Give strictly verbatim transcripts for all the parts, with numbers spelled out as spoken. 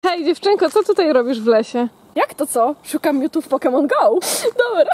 Hej dziewczynko, co tutaj robisz w lesie? Jak to co? Szukam Mewtwo w Pokémon Go. Dobra.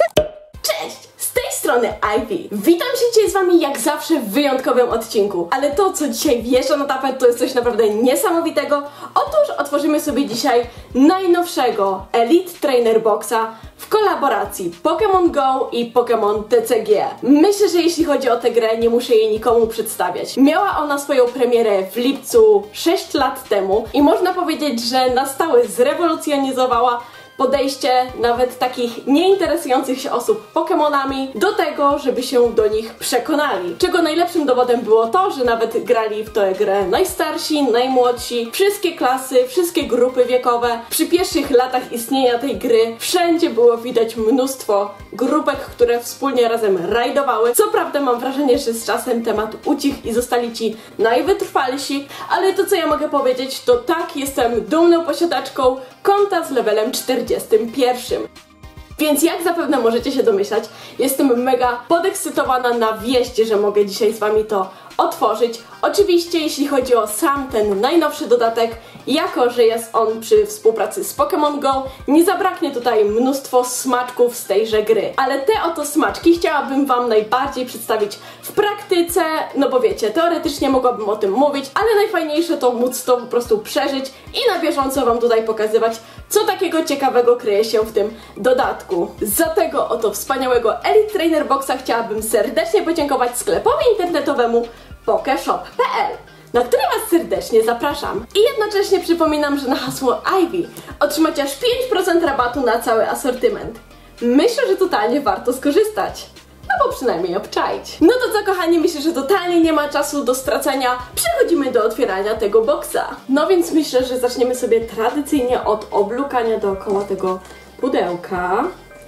Cześć! Z tej strony Ivy. Witam się dzisiaj z wami jak zawsze w wyjątkowym odcinku. Ale to, co dzisiaj wjeżdża na tapet, to jest coś naprawdę niesamowitego. Otóż otworzymy sobie dzisiaj najnowszego Elite Trainer Boxa w kolaboracji Pokémon Go i Pokémon T C G. Myślę, że jeśli chodzi o tę grę, nie muszę jej nikomu przedstawiać. Miała ona swoją premierę w lipcu sześć lat temu i można powiedzieć, że na stałe zrewolucjonizowała podejście nawet takich nieinteresujących się osób Pokemonami do tego, żeby się do nich przekonali. Czego najlepszym dowodem było to, że nawet grali w tę grę najstarsi, najmłodsi, wszystkie klasy, wszystkie grupy wiekowe. Przy pierwszych latach istnienia tej gry wszędzie było widać mnóstwo grupek, które wspólnie razem rajdowały. Co prawda mam wrażenie, że z czasem temat ucichł i zostali ci najwytrwalsi, ale to co ja mogę powiedzieć, to tak, jestem dumną posiadaczką konta z levelem czterdziestym pierwszym. Więc jak zapewne możecie się domyślać, jestem mega podekscytowana na wieść, że mogę dzisiaj z wami to otworzyć. Oczywiście jeśli chodzi o sam ten najnowszy dodatek, jako że jest on przy współpracy z Pokémon Go, nie zabraknie tutaj mnóstwo smaczków z tejże gry. Ale te oto smaczki chciałabym wam najbardziej przedstawić w praktyce, no bo wiecie, teoretycznie mogłabym o tym mówić, ale najfajniejsze to móc to po prostu przeżyć i na bieżąco wam tutaj pokazywać, co takiego ciekawego kryje się w tym dodatku. Za tego oto wspaniałego Elite Trainer Boxa chciałabym serdecznie podziękować sklepowi internetowemu pokeshop kropka p l, na który was serdecznie zapraszam. I jednocześnie przypominam, że na hasło Ivy otrzymacie aż pięć procent rabatu na cały asortyment. Myślę, że totalnie warto skorzystać. Albo przynajmniej obczaić. No to co kochani, myślę, że totalnie nie ma czasu do stracenia. Przechodzimy do otwierania tego boksa. No więc myślę, że zaczniemy sobie tradycyjnie od oblukania dookoła tego pudełka.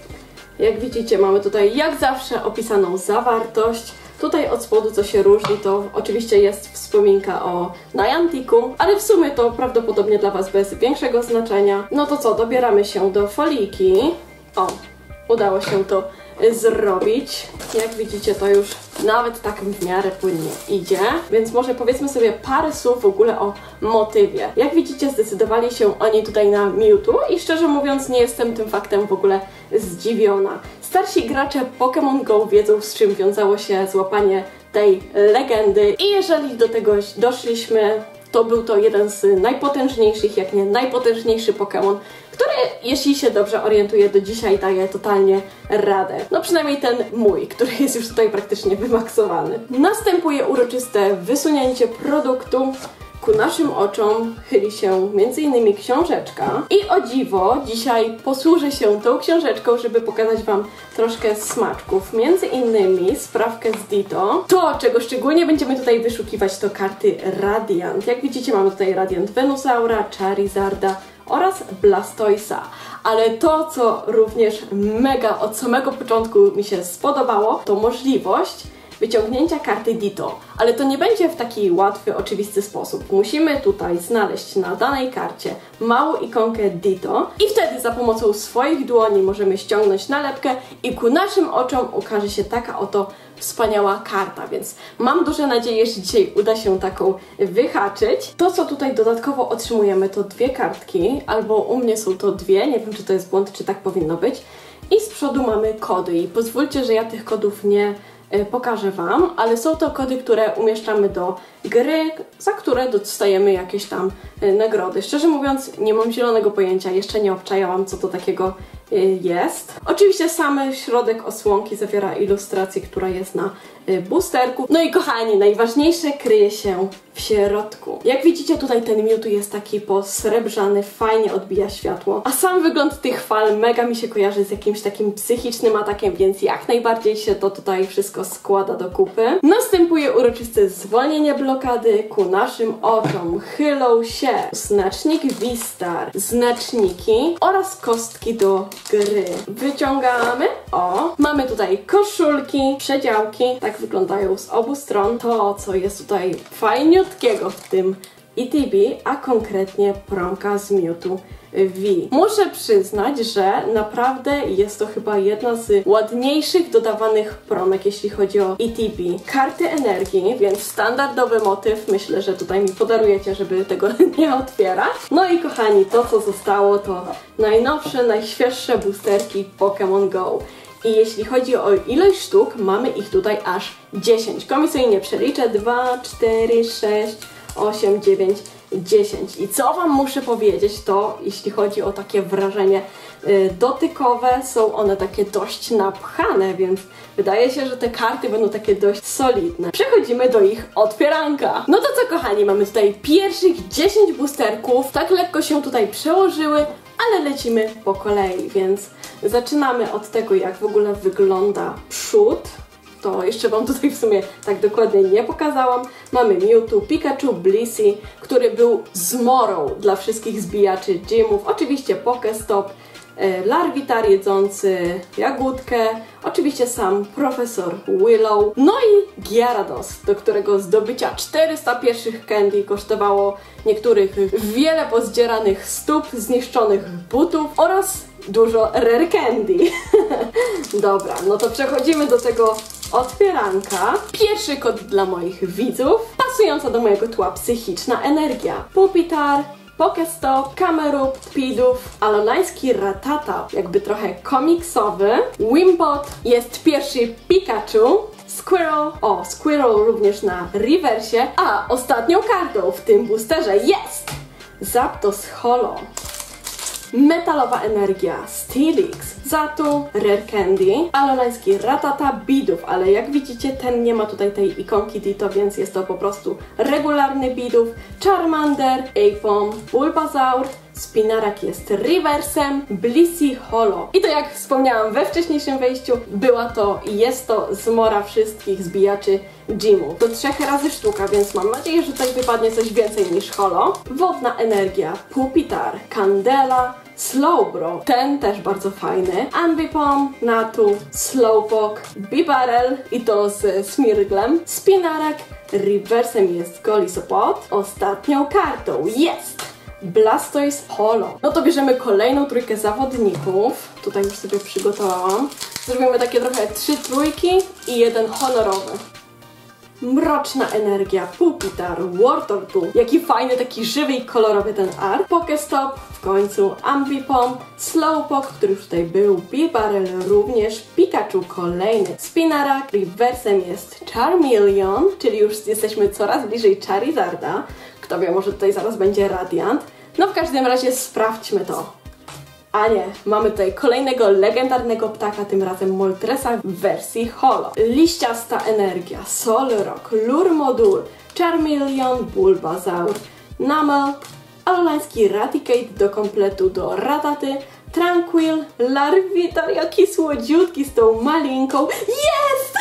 Jak widzicie, mamy tutaj jak zawsze opisaną zawartość. Tutaj od spodu co się różni, to oczywiście jest wspominka o Nianticu, ale w sumie to prawdopodobnie dla was bez większego znaczenia. No to co, dobieramy się do foliki. O, udało się to zrobić. Jak widzicie, to już nawet tak w miarę płynnie idzie, więc może powiedzmy sobie parę słów w ogóle o motywie. Jak widzicie, zdecydowali się oni tutaj na Mewtwo i szczerze mówiąc nie jestem tym faktem w ogóle zdziwiona. Starsi gracze Pokémon Go wiedzą, z czym wiązało się złapanie tej legendy i jeżeli do tego doszliśmy, to był to jeden z najpotężniejszych, jak nie najpotężniejszy Pokémon, który, jeśli się dobrze orientuję, do dzisiaj daje totalnie radę. No przynajmniej ten mój, który jest już tutaj praktycznie wymaksowany. Następuje uroczyste wysunięcie produktu. Ku naszym oczom chyli się między innymi książeczka. I o dziwo, dzisiaj posłużę się tą książeczką, żeby pokazać wam troszkę smaczków. Między innymi sprawkę z Ditto. To, czego szczególnie będziemy tutaj wyszukiwać, to karty Radiant. Jak widzicie, mamy tutaj Radiant Venusaura, Charizarda oraz Blastoisa. Ale to, co również mega od samego początku mi się spodobało, to możliwość wyciągnięcia karty Ditto, ale to nie będzie w taki łatwy, oczywisty sposób. Musimy tutaj znaleźć na danej karcie małą ikonkę Ditto i wtedy za pomocą swoich dłoni możemy ściągnąć nalepkę i ku naszym oczom ukaże się taka oto wspaniała karta, więc mam duże nadzieję, że dzisiaj uda się taką wyhaczyć. To, co tutaj dodatkowo otrzymujemy, to dwie kartki, albo u mnie są to dwie, nie wiem, czy to jest błąd, czy tak powinno być. I z przodu mamy kody i pozwólcie, że ja tych kodów nie pokażę wam, ale są to kody, które umieszczamy do gry, za które dostajemy jakieś tam nagrody. Szczerze mówiąc, nie mam zielonego pojęcia, jeszcze nie obczajałam, co to takiego jest. Oczywiście sam środek osłonki zawiera ilustrację, która jest na boosterku. No i kochani, najważniejsze kryje się w środku. Jak widzicie, tutaj ten Mewtwo jest taki posrebrzany, fajnie odbija światło, a sam wygląd tych fal mega mi się kojarzy z jakimś takim psychicznym atakiem, więc jak najbardziej się to tutaj wszystko składa do kupy. Następuje uroczyste zwolnienie blokady. Ku naszym oczom chylą się znacznik V-Star, znaczniki oraz kostki do gry. Wyciągamy. O, mamy tutaj koszulki, przedziałki. Tak wyglądają z obu stron. To, co jest tutaj fajniutkiego w tym Eevee, a konkretnie promka z Mewtwo V. Muszę przyznać, że naprawdę jest to chyba jedna z ładniejszych dodawanych promek, jeśli chodzi o Eevee. Karty energii, więc standardowy motyw, myślę, że tutaj mi podarujecie, żeby tego nie otwierać. No i kochani, to co zostało to najnowsze, najświeższe boosterki Pokémon Go. I jeśli chodzi o ilość sztuk, mamy ich tutaj aż dziesięć. Komisyjnie przeliczę dwa, cztery, sześć, osiem, dziewięć, dziesięć. I co wam muszę powiedzieć, to jeśli chodzi o takie wrażenie yy, dotykowe, są one takie dość napchane, więc wydaje się, że te karty będą takie dość solidne. Przechodzimy do ich otwieranka. No to co kochani, mamy tutaj pierwszych dziesięć boosterków, tak lekko się tutaj przełożyły, ale lecimy po kolei, więc zaczynamy od tego, jak w ogóle wygląda przód. To jeszcze wam tutaj w sumie tak dokładnie nie pokazałam. Mamy Mewtwo, Pikachu, Blissey, który był zmorą dla wszystkich zbijaczy gymów. Oczywiście Pokestop, Larvitar jedzący jagódkę, oczywiście sam profesor Willow, no i Gyarados, do którego zdobycia czterysta pierwszych candy kosztowało niektórych wiele pozdzieranych stóp, zniszczonych butów oraz dużo rare candy. Dobra, no to przechodzimy do tego otwieranka. Pierwszy kod dla moich widzów, pasująca do mojego tła psychiczna energia. Pupitar, Pokestop, Camerupt, Pidów, alonański Rattata, jakby trochę komiksowy, Wimpod, jest pierwszy Pikachu, Squirrel, o, Squirrel również na rewersie, a ostatnią kartą w tym boosterze jest Zapdos Holo. Metalowa energia, Steelix, Zatu, Rare Candy, alonański Rattata, Bidów, ale jak widzicie ten nie ma tutaj tej ikonki Ditto, więc jest to po prostu regularny Bidów, Charmander, Aipom, Bulbasaur, Spinarak jest rewersem, Blissey Holo. I to jak wspomniałam we wcześniejszym wejściu, była to i jest to zmora wszystkich zbijaczy gymów. Do trzech razy sztuka, więc mam nadzieję, że tutaj wypadnie coś więcej niż holo. Wodna energia, Pupitar, Candela, Slowbro, ten też bardzo fajny, Ambipom, Natu, Slowpoke, Bibarel i to z Smirglem, Spinarak, rewersem jest Golisopod, ostatnią kartą jest Blastoise Holo. No to bierzemy kolejną trójkę zawodników. Tutaj już sobie przygotowałam. Zrobimy takie trochę trzy trójki i jeden honorowy. Mroczna energia, Pupitar, Wartortle. Jaki fajny, taki żywy i kolorowy ten art. Pokestop, w końcu Ambipom, Slowpoke, który już tutaj był, Bibarel również, Pikachu kolejny, Spinarak, rewersem jest Charmeleon, czyli już jesteśmy coraz bliżej Charizarda. Kto wie, może tutaj zaraz będzie Radiant. No w każdym razie sprawdźmy to. A nie, mamy tutaj kolejnego legendarnego ptaka, tym razem Moltresa w wersji holo. Liściasta energia, Solrock, Lurmodul, Charmeleon, Bulbasaur, Numel, alonański Raticate do kompletu do Rataty, Tranquil, Larvitar, jaki słodziutki z tą malinką. Jest!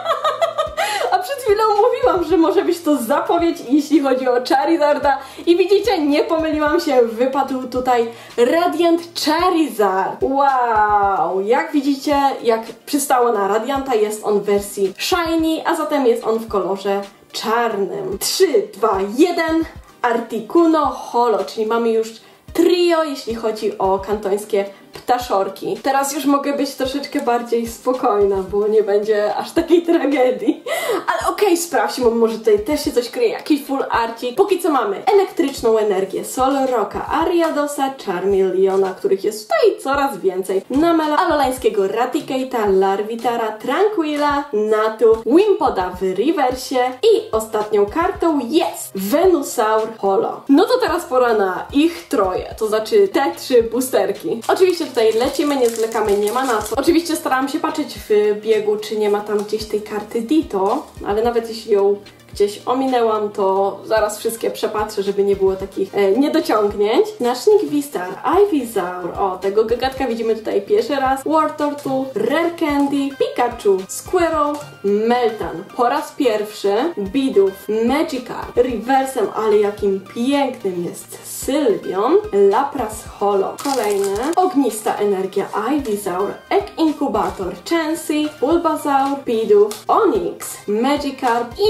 A przed chwilą mówiłam, że może być to zapowiedź, jeśli chodzi o Charizarda. I widzicie, nie pomyliłam się, wypadł tutaj Radiant Charizard. Wow! Jak widzicie, jak przystało na Radianta, jest on w wersji Shiny, a zatem jest on w kolorze czarnym. trzy, dwa, jeden. Articuno Holo, czyli mamy już trio, jeśli chodzi o kantońskie ptaszorki. Teraz już mogę być troszeczkę bardziej spokojna, bo nie będzie aż takiej tragedii. Ale okej, okay, sprawdźmy, może tutaj też się coś kryje, jakiś full arcik. Póki co mamy elektryczną energię, Solrocka, Ariadosa, Charmeleona, których jest tutaj coraz więcej, Numela, alonańskiego Raticate'a, Larvitara, Tranquila, Natu, Wimpoda w rewersie i ostatnią kartą jest Venusaur Holo. No to teraz pora na ich troje, to znaczy te trzy boosterki. Oczywiście tutaj lecimy, nie zwlekamy, nie ma na co. Oczywiście starałam się patrzeć w biegu, czy nie ma tam gdzieś tej karty Ditto, ale nawet jeśli ją gdzieś ominęłam, to zaraz wszystkie przepatrzę, żeby nie było takich e, niedociągnięć. Znacznik Vistar, Ivysaur, o, tego gagatka widzimy tutaj pierwszy raz, Wartortle, Rare Candy, Pikachu, Squirrel, Meltan, po raz pierwszy, Bidów, Magikarp, rewersem, ale jakim pięknym jest Sylveon, Lapras Holo, kolejny, ognista energia, Ivysaur, Egg Incubator, Chansey, Bulbasaur, Bidów, Onix, Magikarp, Eevee,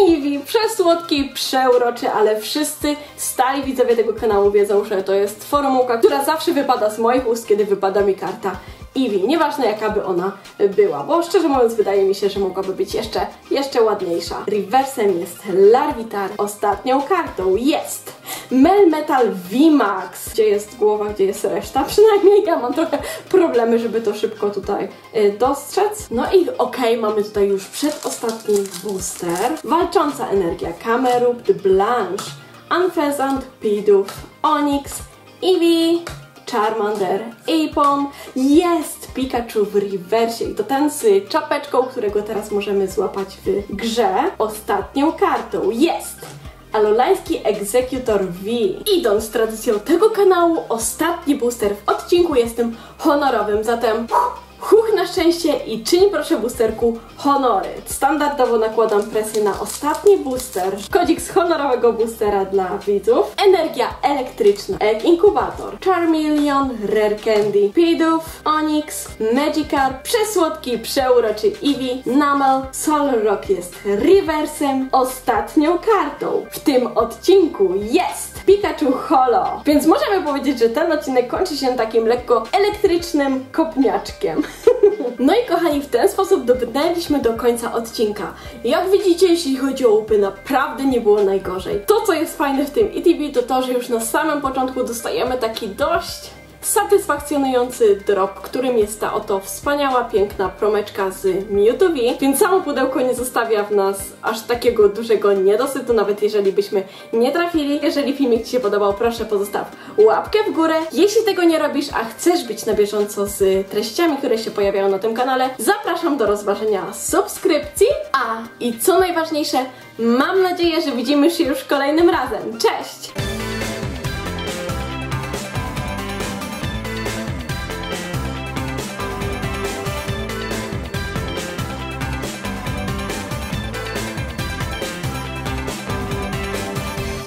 przesłodki, przeuroczy, ale wszyscy stali widzowie tego kanału wiedzą, że to jest formułka, która zawsze wypada z moich ust, kiedy wypada mi karta Eevee. Nieważne jaka by ona była, bo szczerze mówiąc wydaje mi się, że mogłaby być jeszcze, jeszcze ładniejsza. Reversem jest Larvitar. Ostatnią kartą jest Melmetal V MAX. Gdzie jest głowa, gdzie jest reszta? Przynajmniej ja mam trochę problemy, żeby to szybko tutaj y, dostrzec. No i okej, okay, mamy tutaj już przedostatni booster. Walcząca energia Camerupt, Blanche, Unfezant, Pidoof, Onix, Eevee, Charmander, Aipom, jest Pikachu w rewersie i to ten z czapeczką, którego teraz możemy złapać w grze. Ostatnią kartą jest Alolański Executor V. Idąc z tradycją tego kanału, ostatni booster w odcinku jest tym honorowym, zatem huch na szczęście i czyń proszę boosterku honory. Standardowo nakładam presję na ostatni booster. Kodzik z honorowego boostera dla widzów. Energia elektryczna, Egg Inkubator, Charmeleon, Rare Candy, Pidoof, Onix, Magikarp, przesłodki, przeuroczy Eevee, Numel, Solrock jest reversem. Ostatnią kartą w tym odcinku jest Pikachu Holo. Więc możemy powiedzieć, że ten odcinek kończy się takim lekko elektrycznym kopniaczkiem. No i kochani, w ten sposób dobrnęliśmy do końca odcinka. Jak widzicie, jeśli chodzi o łupy, naprawdę nie było najgorzej. To, co jest fajne w tym E T B, to to, że już na samym początku dostajemy taki dość satysfakcjonujący drop, którym jest ta oto wspaniała, piękna promeczka z Mewtwo V, więc samo pudełko nie zostawia w nas aż takiego dużego niedosytu, nawet jeżeli byśmy nie trafili. Jeżeli filmik Ci się podobał, proszę pozostaw łapkę w górę. Jeśli tego nie robisz, a chcesz być na bieżąco z treściami, które się pojawiają na tym kanale, zapraszam do rozważenia subskrypcji, a i co najważniejsze, mam nadzieję, że widzimy się już kolejnym razem. Cześć!